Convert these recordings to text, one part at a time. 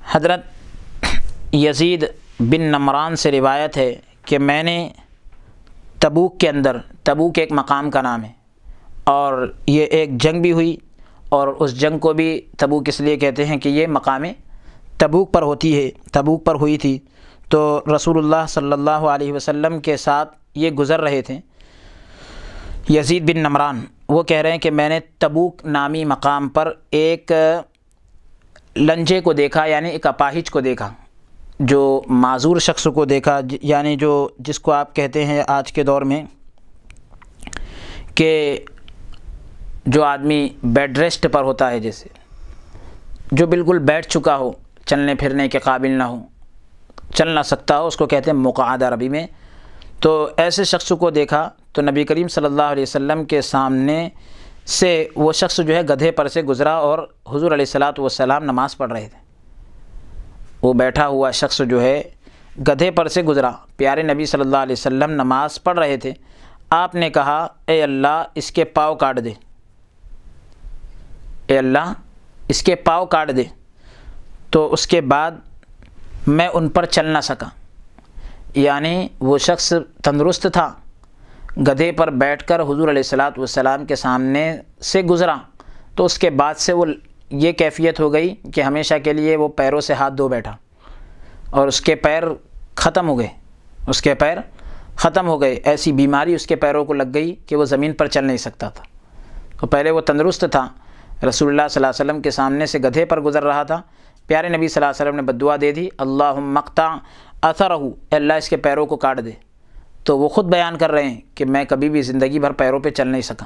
حضرت یزید بن نمران سے روایت ہے کہ میں نے تبوک کے اندر، تبوک ایک مقام کا نام ہے اور یہ ایک جنگ بھی ہوئی، اور اس جنگ کو بھی تبوک اس لیے کہتے ہیں کہ یہ مقام تبوک پر ہوتی ہے، تبوک پر ہوئی تھی۔ تو رسول اللہ صلی اللہ علیہ وسلم کے ساتھ یہ گزر رہے تھے یزید بن نمران، وہ کہہ رہے ہیں کہ میں نے تبوک نامی مقام پر ایک لنجے کو دیکھا، یعنی ایک اپاہج کو دیکھا، جو معذور شخص کو دیکھا، یعنی جس کو آپ کہتے ہیں آج کے دور میں کہ جو آدمی بیڈ ریسٹ پر ہوتا ہے، جیسے جو بالکل بیٹھ چکا ہو، چلنے پھرنے کے قابل نہ ہو، چل نہ سکتا ہو، اس کو کہتے ہیں مقعد عربی میں۔ تو ایسے شخص کو دیکھا تو نبی کریم صلی اللہ علیہ وسلم کے سامنے سے وہ شخص جو ہے گدھے پر سے گزرا، اور حضور علیہ الصلاۃ والسلام نماز پڑھ رہے تھے۔ وہ بیٹھا ہوا شخص جو ہے گدھے پر سے گزرا، پیارے نبی صلی اللہ علیہ وسلم نماز پڑھ رہے تھے۔ آپ نے کہا اے اللہ اس کے پاؤں کاٹ دے، اے اللہ اس کے پاؤں کاٹ دے۔ تو اس کے بعد میں ان پر چل نہ سکا، یعنی وہ شخص تندرست تھا، گدھے پر بیٹھ کر حضور علیہ الصلاۃ والسلام کے سامنے سے گزرا، تو اس کے بعد سے وہ یہ کیفیت ہو گئی کہ ہمیشہ کے لیے وہ پیروں سے ہاتھ دھو بیٹھا، اور اس کے پیر ختم ہو گئے، اس کے پیر ختم ہو گئے، ایسی بیماری اس کے پیروں کو لگ گئی کہ وہ زمین پر چل نہیں سکتا تھا۔ تو پہلے وہ تندرست تھا، رسول اللہ صلی اللہ علیہ وسلم کے سامنے سے گدھے پر گزر رہا تھا، پیارے نبی صلی اللہ علیہ وسلم نے بد دعا دے دی، اللہم اقطع اثرہ، اے اللہ اس کے پیروں کو کاٹ دے۔ تو وہ خود بیان کر رہے ہیں کہ میں کبھی بھی زندگی بھر پیروں پہ چل نہیں سکا۔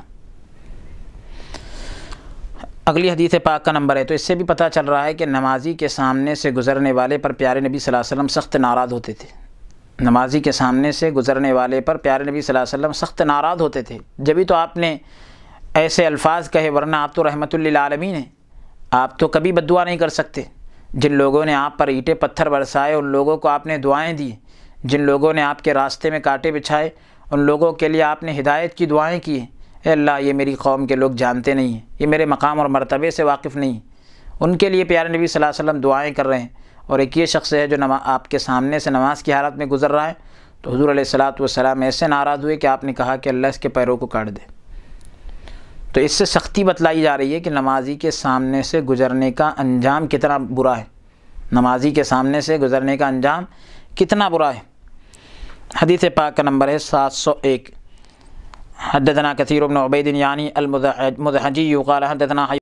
اگلی حدیث پاک کا نمبر ہے، تو اس سے بھی پتہ چل رہا ہے کہ نمازی کے سامنے سے گزرنے والے پر پیارے نبی صلی اللہ علیہ وسلم سخت ناراض ہوتے تھے۔ نمازی کے سامنے سے گزرنے والے پر پیارے نبی صلی اللہ علیہ وسلم سخت ناراض ہوتے تھے، جبھی تو آپ نے ایسے الفاظ کہے، ورنہ آپ تو رحمت للعالمین ہیں، آپ تو کبھی بد دعا نہیں کر سکتے۔ جن لوگوں نے آپ پر اینٹیں پتھر برسائے ان لوگوں کو آپ نے دعائیں دی، جن لوگوں نے آپ کے راستے میں کانٹے بچھائے ان لوگوں کے لیے آپ نے ہدایت کی دعائیں کی ہیں۔ اے اللہ یہ میری قوم کے لوگ جانتے نہیں ہیں، یہ میرے مقام اور مرتبے سے واقف نہیں ہیں، ان کے لیے پیارے نبی صلی اللہ علیہ وسلم دعائیں کر رہے ہیں۔ اور ایک یہ شخص ہے جو آپ کے سامنے سے نماز کی حالت میں گزر رہا ہے، تو حضور علیہ الصلاۃ والسلام ایسے ناراض ہوئے کہ آپ نے کہا کہ اللہ اس کے پیروں کو کاٹ دے۔ تو اس سے سختی بتلائی جا رہی ہے کہ نمازی کے سامنے سے گزرنے کا انجام کتنا برا ہے، نمازی کے سامنے سے گزرنے کا انجام کتنا برا ہے۔ حدیث پاک کا نمبر ہے 701۔ حدثنا کثیر بن عبید یعنی المدحجی قال حدثنا